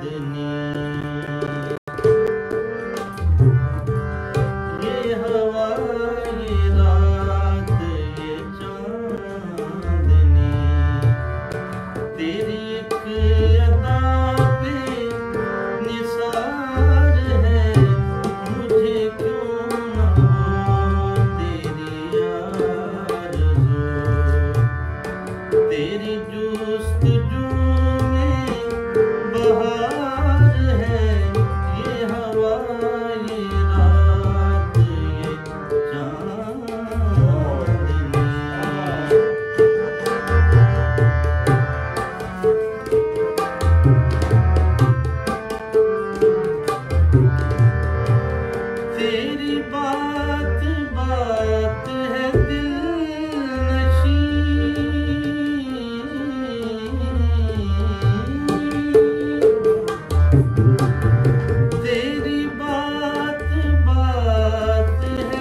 चांदनी, ये हवा ये रात ये चांदनी, तेरी एक अदा पे निसार है, मुझे क्यों ना हो तेरी आरज़ू, तेरी जुस्तजू में बहार है, ये हवा ये रात ये चांदनी। तेरी बात बात है दिलनशी, तेरी बात बात है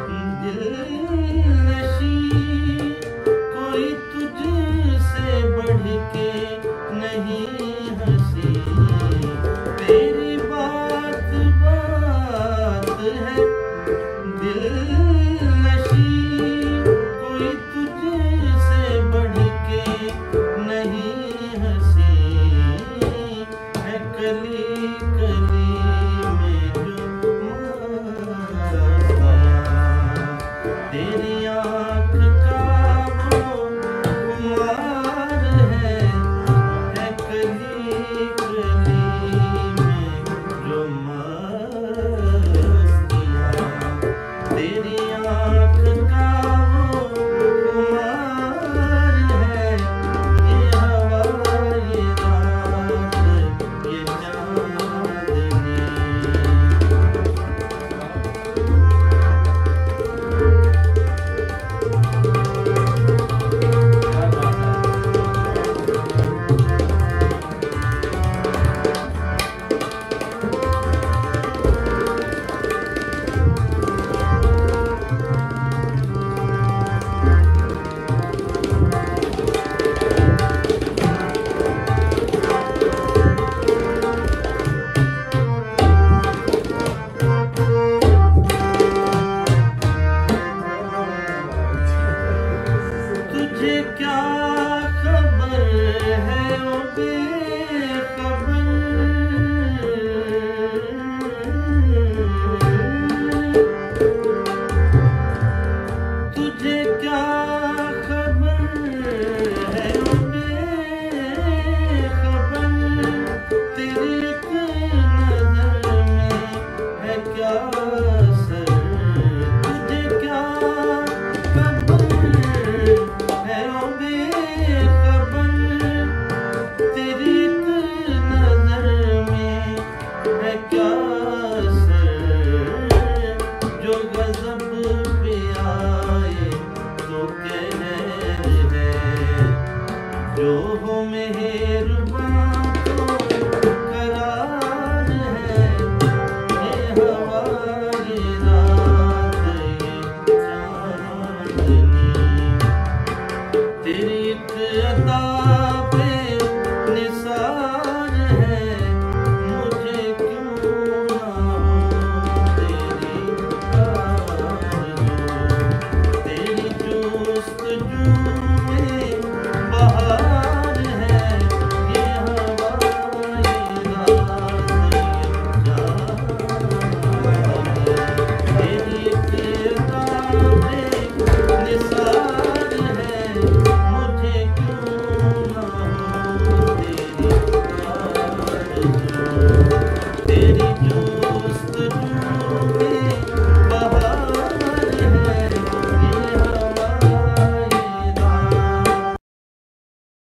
दिलनशी, कोई तुझसे बढ़ के नहीं हंसी।